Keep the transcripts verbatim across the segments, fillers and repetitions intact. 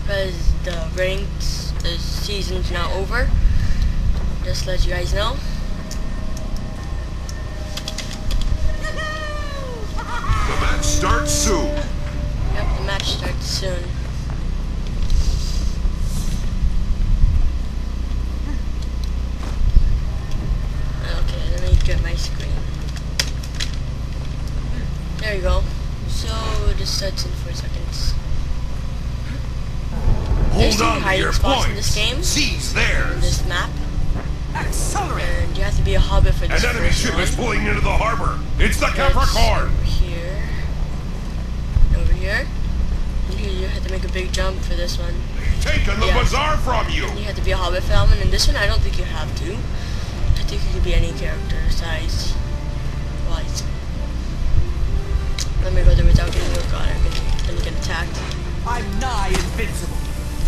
because the ranked the season's now over. Just to let you guys know. The match starts soon. Yep, the match starts soon. Okay, let me get my screen. There you go. So just starts in four seconds. There's Hold two on to hiding your spots in this points. game. Seize In theirs. this map. Accelerate! And you have to be a hobbit for this An enemy first ship one. is pulling into the harbor. It's the That's Capricorn. over here. Over here. And here you have to make a big jump for this one. Taking the Yeah. bazaar from you. You have to be a hobbit falcon, and this one I don't think you have to. I think you could be any character size wise. Let me go there without getting oh god, I'm gonna, gonna get attacked. I'm nigh invincible.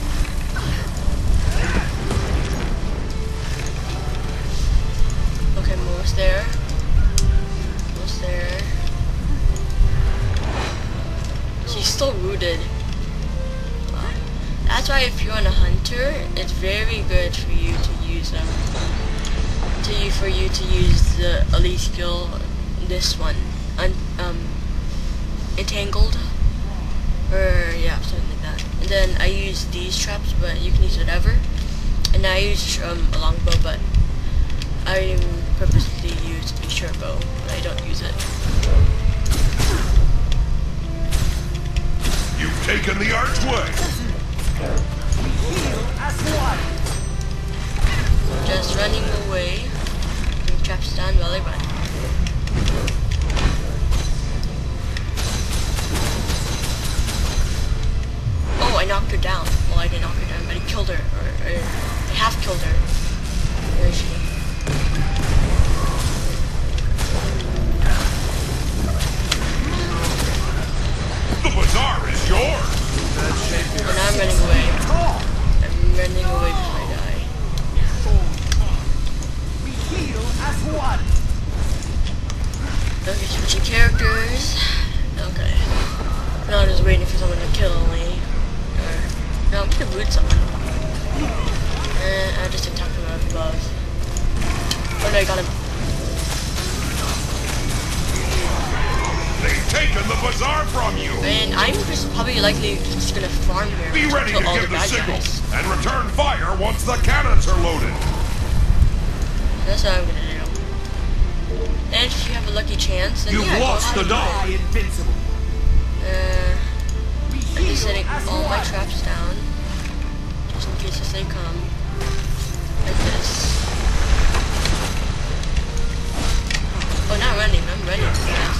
Okay, I'm almost there. Almost there. She's still rooted. Wow. That's why if you're on a hunter, it's very good for you to use them. To you for you to use the elite skill, this one, Un um, entangled, or yeah, something like that. And then I use these traps, but you can use whatever. And I use um, a longbow, but I purposely use a short bow, but I don't use it. You've taken the archway. Heal as one. Just running away. Putting traps down while I run. Oh, I knocked her down. Well, I didn't knock her down, but I killed her. Or, or I half killed her. Where is she? The bazaar is yours. And I'm running away. I'm running away before I die. We heal as one. Okay, switching characters. Okay. Now I'm just waiting for someone to kill me. Or, no, I'm gonna root someone. And I just attacked him out of above. Oh no, I got him. They've taken the bazaar from you. And I'm just probably likely just gonna farm here. Be ready to kill all give the the bad signal guys. and return fire once the cannons are loaded. That's what I'm gonna do. And if you have a lucky chance, then You've yeah, lost go the ahead. dog. Nigh invincible. Uh, We I'm heal just setting as all my one. traps down, just in case if they come. Like this. Oh, not running. I'm running too fast.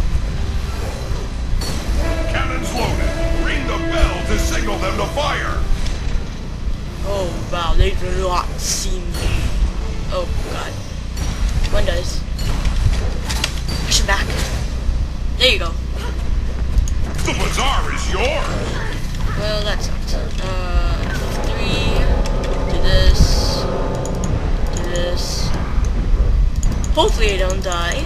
Cannons loaded. Ring the bell to signal them to fire. Oh wow, they do not see me. Oh god. One does. Push him back. There you go. The bazaar is yours. Well, that sucks. Uh, three. Do this. Do this. Hopefully I don't die.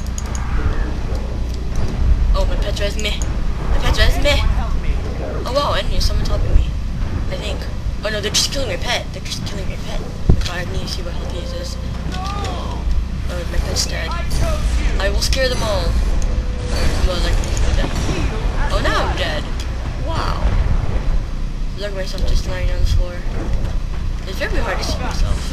Oh, my pet res me. My pet res me. Help me. Oh wow, and there's someone helping me. I think. Oh no, they're just killing my pet. They're just killing my pet. God, I need to see what health he is. Oh, my pet's dead. I chose you. I will scare them all. Well, like, dead. Heal as Oh, now one. I'm dead. Wow. Look at myself just lying on the floor. It's very hard to see myself.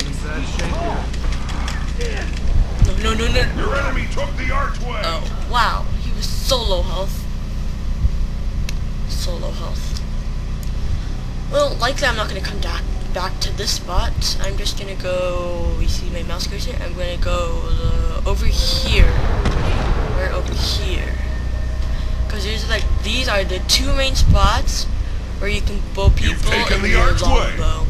No, no, no, no. Your enemy took the archway. Oh, wow. He was so low health. So low health. Well, likely I'm not going to come back back to this spot. I'm just going to go... You see my mouse cursor? I'm going to go uh, over here. Or over here. Because there's like... These are the two main spots where you can bow people You've taken and the your archway. longbow.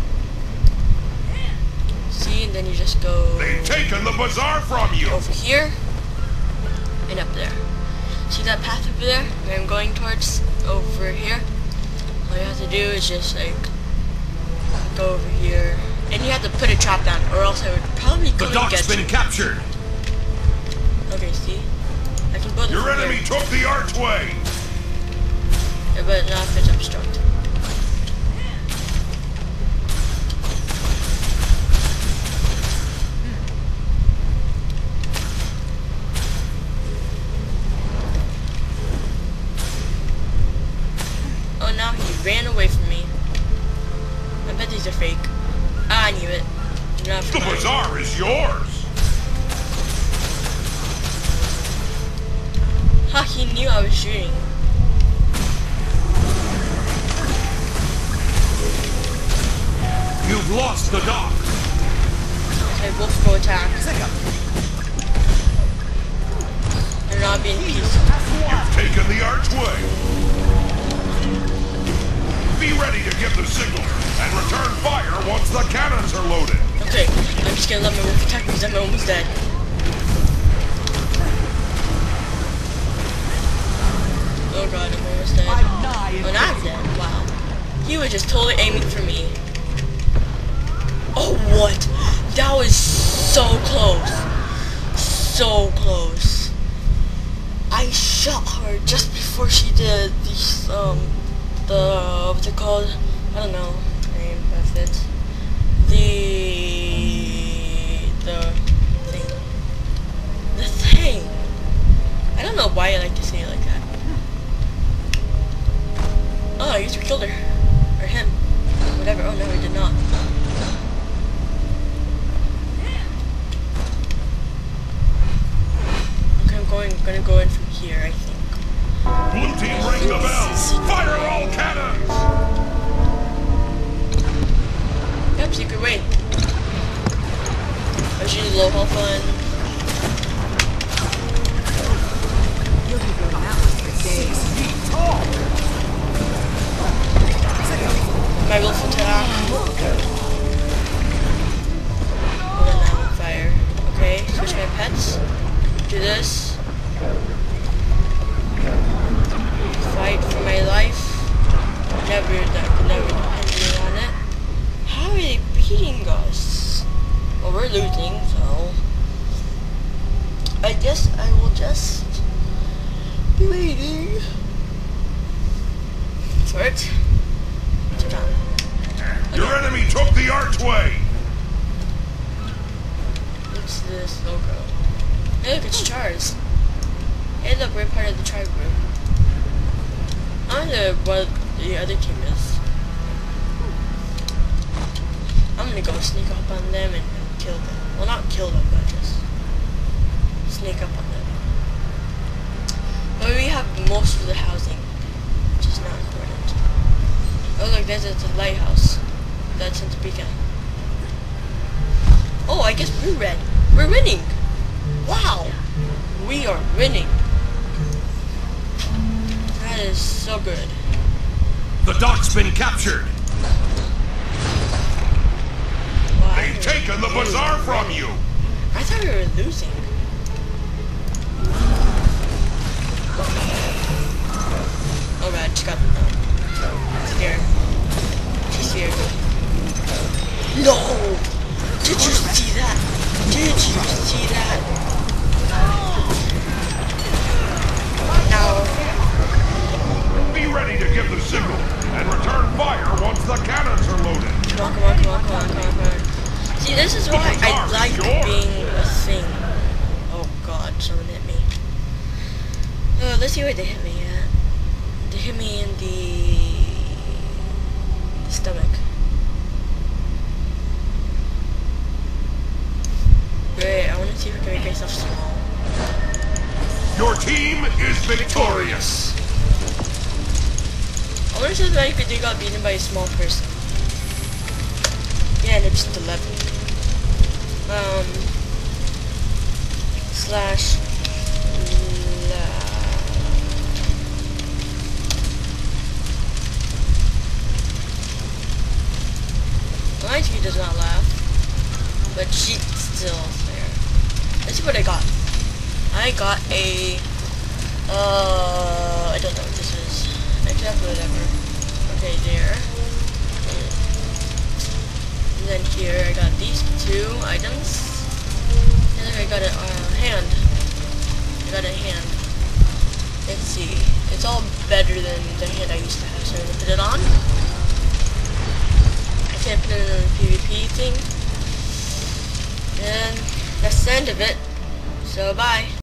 See, and then you just go... They've taken the bazaar from you. over here and up there. See that path over there where I'm going towards? Over here. All you have to do is just like go over here, and you have to put a trap down, or else I would probably The come and dock's get been you. captured. Okay, see, I can build it Your from enemy here. took the archway. Yeah, but not if it's obstructed. is yours. Ha, he knew I was shooting. You've lost the dock. Okay, Wolf go attack. Sega. They're not being peaceful. You've taken the archway. Be ready to give the signal and return fire once the cannons are loaded. Okay, I'm just gonna let my wolf attack because I'm almost dead. Oh god, I'm almost dead. I die in Oh, not dead. Wow. He was just totally aiming for me. Oh, what? That was so close. So close. I shot her just before she did these, um, the, what's it called? I don't know the name of it. The, the thing. The thing. I don't know why I like to say it like that. Oh, I guess we killed her. Or him. Whatever. Oh, no, we did not. Okay, I'm going, gonna go in from here, I think. Blue team, ring the bell. Fire all cannons. Yep, secret way. I was using low health one. You'll be going out for days. Six feet tall. Sega. My wolf attack. And then I'm on fire. Okay, switch my pets. Do this. Fight for my life. Never that never depending on it. How are they beating us? Well, we're losing, so I guess I will just be waiting for it to come. Your enemy took the archway. What's this logo? Hey, look, it's Charles. Hey, look, we're part of the tribe group. I wonder what the other team is. I'm gonna go sneak up on them and, and kill them. Well, not kill them, but just sneak up on them. But we have most of the housing, which is not important. Oh, look, there's a lighthouse. That's in Topeka. Oh, I guess we're red. We're winning! Wow! We are winning! That is so good. The dock's been captured. Wow, They've taken the bazaar from you. I thought we were losing. Oh god, she got them. Scared. She's scared. No! Did you see that? Did you see that? No. Be ready to give the signal and return fire once the cannons are loaded. Come on, come on, come on, come on, come on, come on. See, this is why I like being a thing. Oh god, someone hit me. Oh, let's see where they hit me at. They hit me in the stomach. Wait, I want to see if I can make myself small. Your team is victorious. I want to see if I could they got beaten by a small person. Yeah, and it's just eleven. Um, slash la. My T V does not laugh, but she's still there. Let's see what I got. I got a, uh, I don't know what this is. Exactly whatever. Okay, there. And then here I got these two items. And then I got a uh, hand. I got a hand. Let's see. It's all better than the hand I used to have, so I'm gonna put it on. I can't put it on the PvP thing. And that's the end of it. So bye.